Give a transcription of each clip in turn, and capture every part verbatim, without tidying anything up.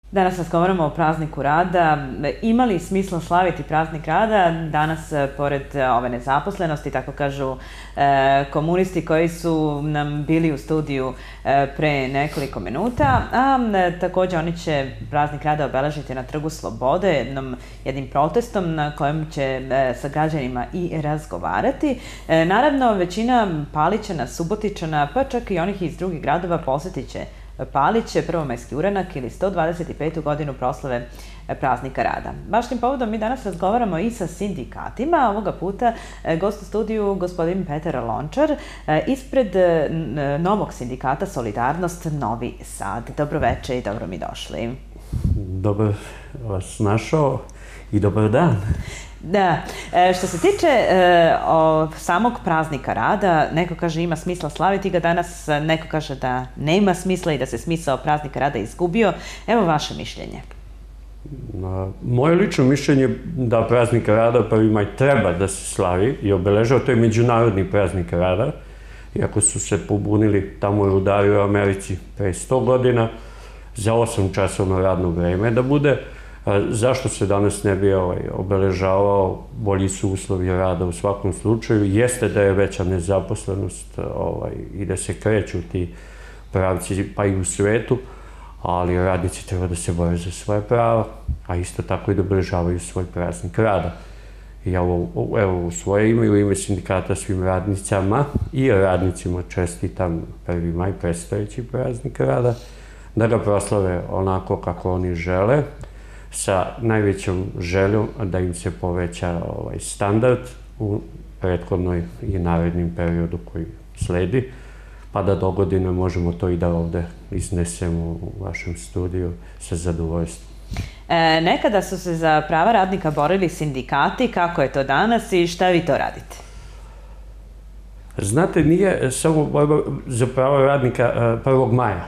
Danas razgovaramo o prazniku rada. Ima li smisla slaviti praznik rada? Danas, pored ove nezaposlenosti, tako kažu komunisti koji su nam bili u studiju pre nekoliko minuta, a također oni će praznik rada obeležiti na Trgu Slobode jednom, jednim protestom na kojem će sa građanima i razgovarati. Naravno, većina Palićana, Subotičana, pa čak i onih iz drugih gradova posjetit će Palić, prvomajski uranak ili sto dvadeset petu godinu proslave praznika rada. Baš tim povodom mi danas razgovaramo i sa sindikatima. Ovoga puta gost u studiju gospodin Petar Lončar ispred novog sindikata Solidarnost Novi Sad. Dobro večer i dobro mi došli. Dobro vas našao i dobar dan. Da, što se tiče o samog praznika rada, neko kaže ima smisla slaviti ga danas, neko kaže da nema smisla i da se smisao praznika rada izgubio. Evo vaše mišljenje. Moje lično mišljenje je da praznik rada prvi maj treba da se slavi i obeležava, to je međunarodni praznik rada, iako su se pobunili tamo u Rudari u Americi pre sto godina, za osam časovno radno vreme da bude. Zašto se danas ne bi obeležavao, bolji su uslovi rada u svakom slučaju, jeste da je veća nezaposlenost i da se kreću ti pravci pa i u svetu, ali radnici treba da se bore za svoje prava, a isto tako i da obeležavaju svoj praznik rada. Ja evo u svoje ime i u ime sindikata svim radnicama i radnicima čestitam prvi maj, predstojeći praznik rada, da ga proslave onako kako oni žele, sa najvećom željom da im se poveća standard u prethodnoj i narednim periodu koji sledi, pa da do godine možemo to i da ovde iznesemo u vašem studiju sa zadovoljstvom. Nekada su se za prava radnika borili sindikati, kako je to danas i šta vi to radite? Znate, nije samo borba za prava radnika prvog maja.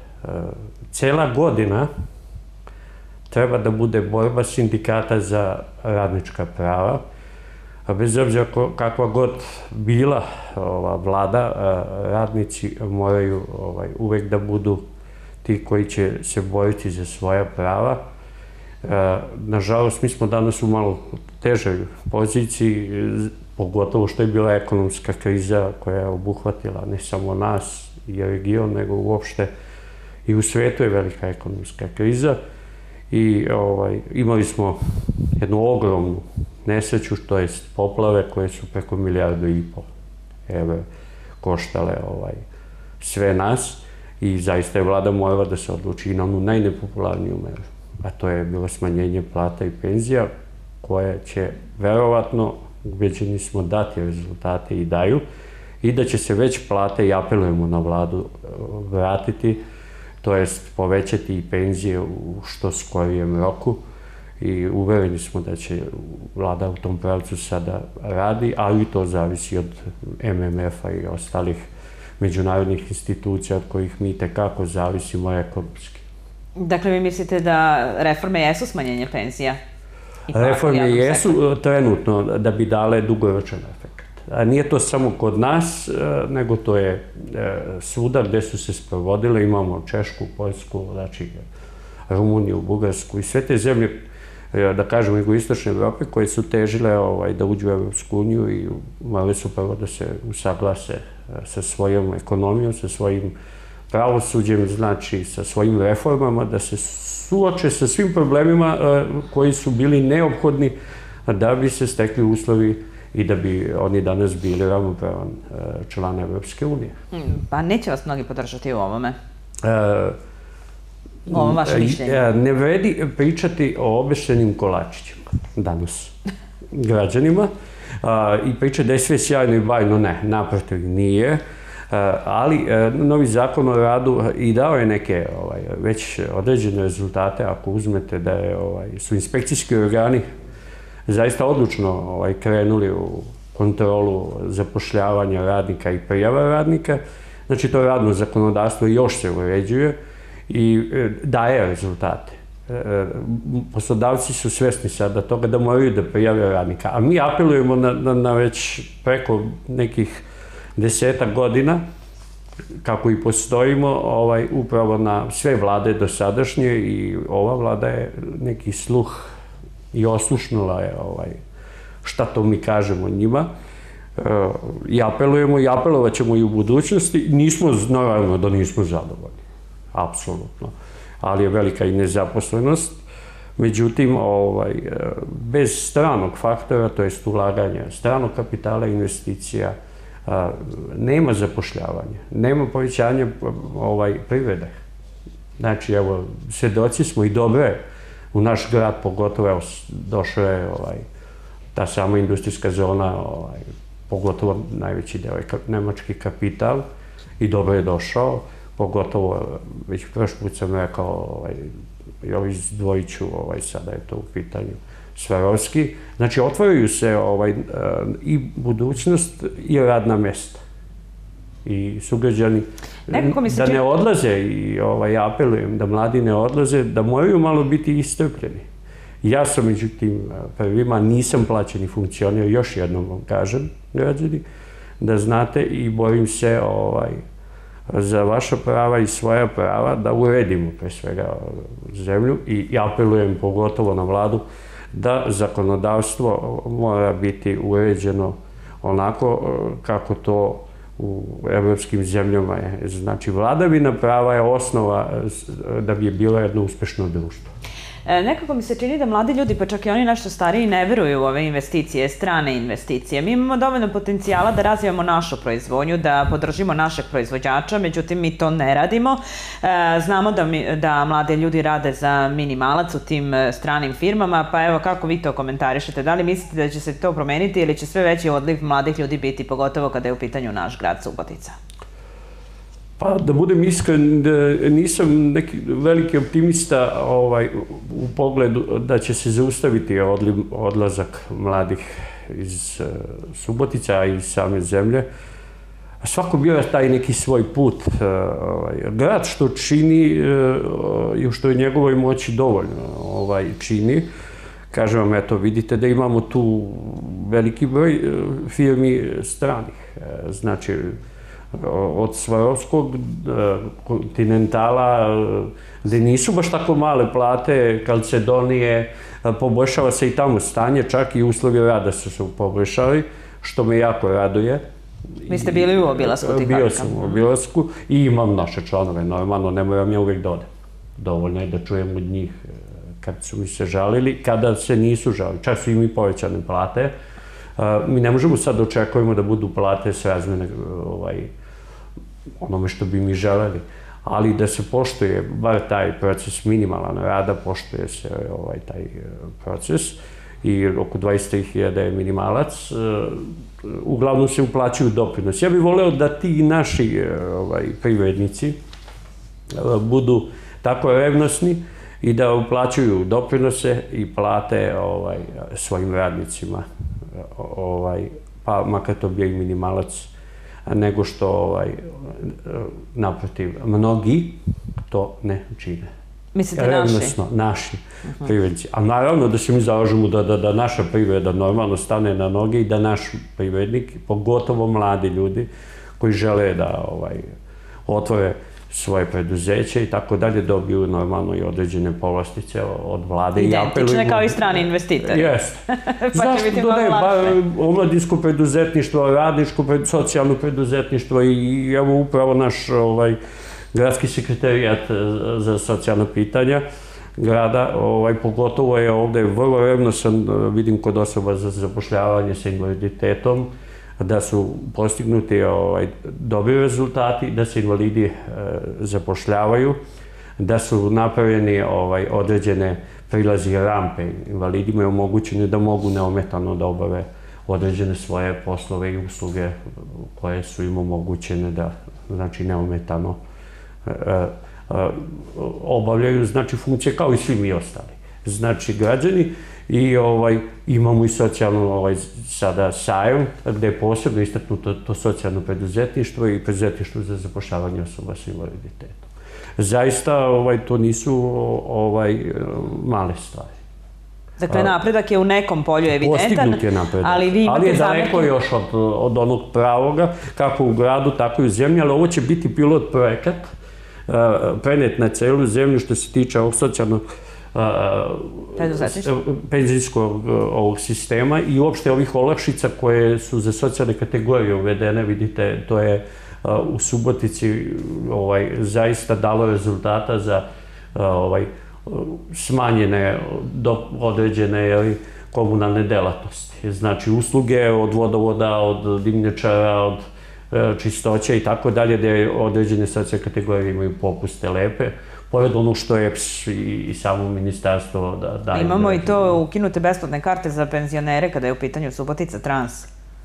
Cela godina treba da bude borba sindikata za radnička prava, a bez obzira kakva god bila ova vlada, radnici moraju uvek da budu ti koji će se boriti za svoja prava. Nažalost, mi smo danas u malo težoj poziciji, pogotovo što je bila ekonomska kriza koja je obuhvatila ne samo nas i region, nego uopšte i u svetu je velika ekonomska kriza. I imali smo jednu ogromnu nesreću, to je poplave koje su preko milijardu i pol evra koštale sve nas i zaista je vlada morala da se odluči i na onu najnepopularniju meru, a to je bilo smanjenje plata i penzija koje će verovatno, ubeđeni smo, dati rezultate i daju i da će se već plate, i apelujemo na vladu, vratiti, to jest povećati i penzije u što skorijem roku i uvereni smo da će vlada u tom pravcu sada radi, ali to zavisi od M M F-a i ostalih međunarodnih institucija od kojih mi tekako zavisimo ekonomski. Dakle, vi mislite da reforme jesu smanjenje penzija? Reforme jesu trenutno da bi dale dugoročan efekt. Nije to samo kod nas, nego to je svuda gde su se sprovodile. Imamo Češku, Poljsku, znači Rumuniju, Bugarsku i sve te zemlje, da kažemo, jugoistočne Evrope, koje su težile da uđu u Evropsku uniju i morale su prvo da se usaglase sa svojom ekonomijom, sa svojim pravosuđem, znači sa svojim reformama, da se suoče sa svim problemima koji su bili neophodni da bi se stekli uslovi i da bi oni danas bili ravnopravan član Evropske unije. Pa neće vas mnogi podržati u ovome? Ovo vaše mišljenje? Ne vredi pričati o obeštenim kolačićima danas građanima i pričati da je sve sjajno i bajno. Ne, naprotiv nije. Ali novi zakon o radu i dao je neke već određene rezultate. Ako uzmete da su inspekcijski organi zaista odlučno krenuli u kontrolu zapošljavanja radnika i prijava radnika. Znači, to radno zakonodavstvo još se uređuje i daje rezultate. Poslodavci su svesni sada toga da moraju da prijave radnika, a mi apelujemo na već preko nekih desetak godina kako i postojimo, ovaj, upravo na sve vlade dosadašnje i ova vlada je neki sluh i oslušnula je ovaj, šta to mi kažemo njima. I apelujemo i apelovat ćemo i u budućnosti. Nismo, naravno da nismo zadovoljni, apsolutno, ali je velika i nezaposlenost. Međutim, ovaj, bez stranog faktora, to jest ulaganja, stranog kapitala i investicija, nema zapošljavanja, nema povećanja ovaj, privrede. Znači, evo, svedoci smo i dobro je u naš grad, pogotovo, evo, došao je ovaj, ta sama industrijska zona, ovaj, pogotovo najveći deo je nemački kapital i dobro je došao, pogotovo, već prošli put sam rekao, ovaj, ja izdvojit ću, ovaj, sada je to u pitanju, Svarovski. Znači, otvaraju se ovaj, i budućnost i radna mesta. I sugrađani da ne odlaze, i ovaj, apelujem da mladi ne odlaze, da moraju malo biti istrpljeni. Ja sam, međutim, prvima, nisam plaćeni funkcioner, još jednom vam kažem, građani, da znate, i borim se ovaj, za vaša prava i svoja prava, da uredimo pre svega zemlju i apelujem pogotovo na vladu da zakonodavstvo mora biti uređeno onako kako to u evropskim zemljama je. Znači, vladavina prava je osnova da bi je bilo jedno uspešno društvo. Nekako mi se čini da mladi ljudi, pa čak i oni nešto stariji, ne veruju u ove investicije, strane investicije. Mi imamo dovoljno potencijala da razvijamo našu proizvodnju, da podržimo našeg proizvođača, međutim mi to ne radimo. Znamo da, mi, da mlade ljudi rade za minimalac u tim stranim firmama, pa evo kako vi to komentarišete? Da li mislite da će se to promeniti ili će sve veći odliv mladih ljudi biti, pogotovo kada je u pitanju naš grad Subotica? Pa, da budem iskren, nisam neki veliki optimista ovaj, u pogledu da će se zaustaviti odliv, odlazak mladih iz Subotica, a i iz same zemlje. Svako bira taj neki svoj put. Ovaj, grad što čini i što je njegovoj moći dovoljno ovaj, čini. Kažem vam, eto, vidite da imamo tu veliki broj firmi stranih. Znači, od Svarovskog, Kontinentala, gde nisu baš tako male plate, Kalcedonije, poboljšava se i tamo stanje, čak i uslovi rada su se poboljšali, što me jako raduje. Vi ste bili u obilasku tih fabrika? Bio sam u obilasku i imam naše članove, normalno, ne moram ja uvijek da odem. Dovoljno je da čujem od njih kad su mi se žalili, kada se nisu žalili, čak su im i povećane plate. Mi ne možemo sad da očekujemo da budu plate srazmerne onome što bi mi želeli, ali da se poštuje bar taj proces minimalan rada, poštuje se taj proces i oko dvadeset hiljada je minimalac, uglavnom se uplaćuju doprinos. Ja bih voleo da ti naši privrednici budu tako revnosni i da uplaćuju doprinose i plate svojim radnicima, pa makar to bio i minimalac, nego što, naprotiv, mnogi to ne čine. Mislite naši? Revnosno, naši privrednici. A naravno da se mi zalažemo da naša privreda normalno stane na noge i da naš privrednik, pogotovo mladi ljudi koji žele da otvore svoje preduzeće i tako dalje, dobiju normalno i određene povlastice od vlade. Identične kao i strani investitori. Jeste. Zašto da ne? Omladinsko preduzetništvo, radničko, socijalno preduzetništvo i evo upravo naš gradski sekretarijat za socijalna pitanja grada, pogotovo je ovde vrlo revnosan, vidim kod osoba za zapošljavanje sa invaliditetom, da su postignuti dobri rezultati, da se invalidi zapošljavaju, da su napravljeni određene prilazi i rampe invalidima i omogućene da mogu neometano da obave određene svoje poslove i usluge koje su im omogućene da, znači, neometano obavljaju, znači, funkcije kao i svi mi ostali. Znači, građani. I imamo i socijalno sada sajam, gde je posebno istaknuto to socijalno preduzetništvo i preduzetništvo za zapošljavanje osoba sa invaliditetom. Zaista to nisu male stvari. Dakle, napredak je u nekom polju evidentan, postignut je napredak, ali vi imate ali je zamerke... daleko još od, od onog pravoga, kako u gradu, tako i u zemlji, ali ovo će biti pilot projekat, uh, prenet na celu zemlju što se tiče ovog socijalnog penzijskog ovog sistema i uopšte ovih olakšica koje su za socijalne kategorije uvedene, vidite, to je u Subotici ovaj, zaista dalo rezultata za ovaj, smanjene do određene jeli, komunalne delatnosti. Znači usluge od vodovoda, od dimnjačara, od čistoća i tako dalje, gde određene socijalne kategorije imaju popuste lepe, pored ono što je E P S i samo ministarstvo daje. Imamo i to ukinute besplatne karte za penzionere kada je u pitanju Subotica Trans.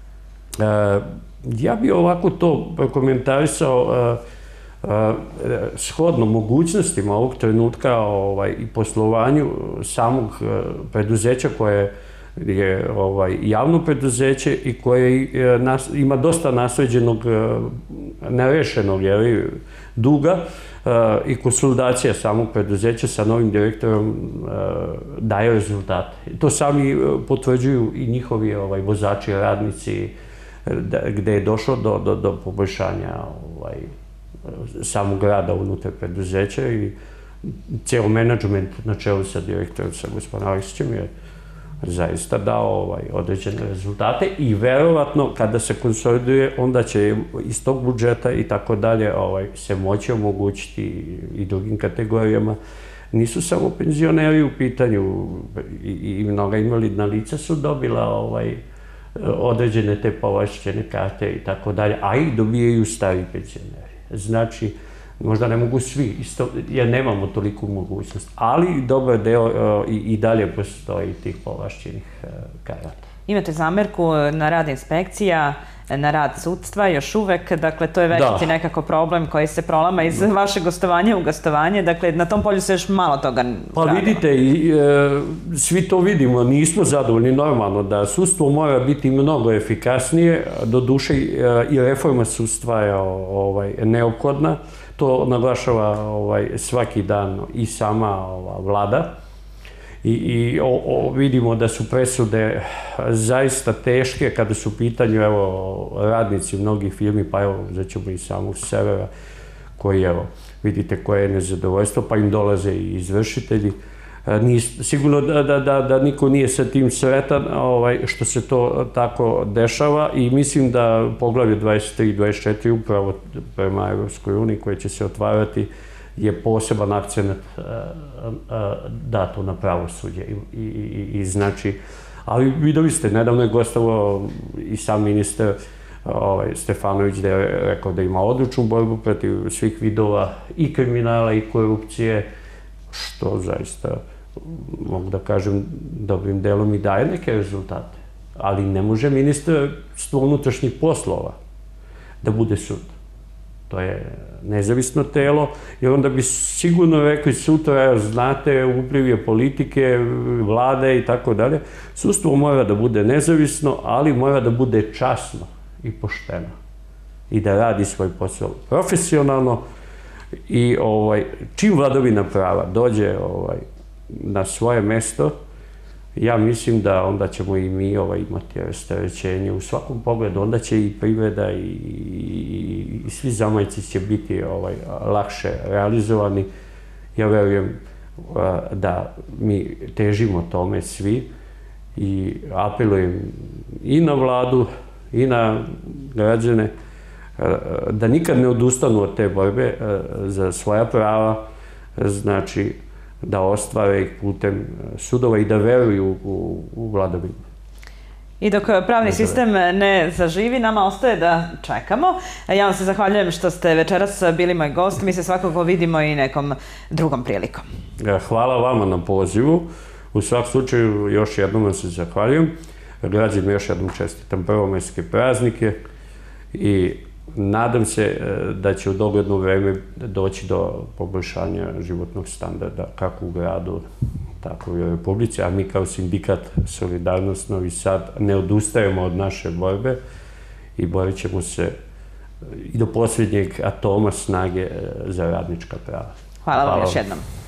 Ja bih ovako to komentarisao shodno mogućnostima ovog trenutka i poslovanju samog preduzeća koje je javno preduzeće i koje ima dosta nasleđenog, nerešenog duga i konsolidacija samog preduzeća sa novim direktorom daje rezultate. To sami potvrđuju i njihovi vozači, radnici, gde je došlo do poboljšanja samog rada unutar preduzeća i cijel menadžment na čelu sa direktorom, sa gospodinom Aleksićem je zaista dao određene rezultate i verovatno kada se konsoliduje onda će iz tog budžeta i tako dalje se moći omogućiti i drugim kategorijama. Nisu samo penzioneri u pitanju i mnoga invalidna lica su dobila određene te povlašćene karte i tako dalje, a i dobijaju stari penzioneri. Znači, možda ne mogu svi, jer nemamo toliku mogućnost, ali dobar deo i dalje postoji tih povlašćenih karata. Imate zamerku na rad inspekcija, na rad sudstva, još uvek, dakle, to je večiti nekako problem koji se prolama iz vašeg gostovanja u gostovanje, dakle, na tom polju se još malo toga radilo. Pa vidite, svi to vidimo, nismo zadovoljni normalno da sudstvo mora biti mnogo efikasnije, do duše i reforma sudstva je neophodna, to naglašava svaki dan i sama vlada. I vidimo da su presude zaista teške kada su u pitanju radnici mnogih firmi, pa evo, zaćemo i samog Severa, koji, evo, vidite koje je nezadovoljstvo, pa im dolaze i izvršitelji. Sigurno da niko nije sa tim sretan što se to tako dešava i mislim da poglavlje dvadeset tri i dvadeset četiri upravo prema Evropskoj uniji koje će se otvarati je poseban akcent dato na pravosuđe i znači, ali videli ste, nedavno je gostovao i sam ministar Stefanović da je rekao da ima odlučnu borbu protiv svih vidova i kriminala i korupcije, što zaista, mogu da kažem, dobrim delom i daje neke rezultate, ali ne može ministarstvo unutrašnjih poslova da bude sud. To je nezavisno telo, jer onda bi sigurno rekli sutra, znate, upliv je politike, vlade i tako dalje. Sudstvo mora da bude nezavisno, ali mora da bude časno i pošteno i da radi svoj posao profesionalno i čim vladavina prava dođe na svoje mesto, ja mislim da onda ćemo i mi imati rasterećenje u svakom pogledu, onda će i privreda i svi zamajci će biti lakše realizovani. Ja verujem da mi težimo tome svi i apelujem i na vladu i na građane da nikad ne odustanu od te borbe za svoja prava, znači da ostvare ih putem sudova i da veruju u vladavinu. I dok pravni sistem ne zaživi, nama ostaje da čekamo. Ja vam se zahvaljujem što ste večeras bili moj gost. Mi se svakako vidimo i nekom drugom prilikom. Hvala vama na pozivu. U svakom slučaju još jednom vam se zahvaljujem. Građanima još jednom čestitam prvomajske praznike i nadam se da će u dogledno vreme doći do poboljšanja životnog standarda kako u gradu, tako i u Republici, a mi kao sindikat Solidarnost Novi Sad ne odustajemo od naše borbe i borit ćemo se i do posljednjeg atoma snage za radnička prava. Hvala vam još jednom.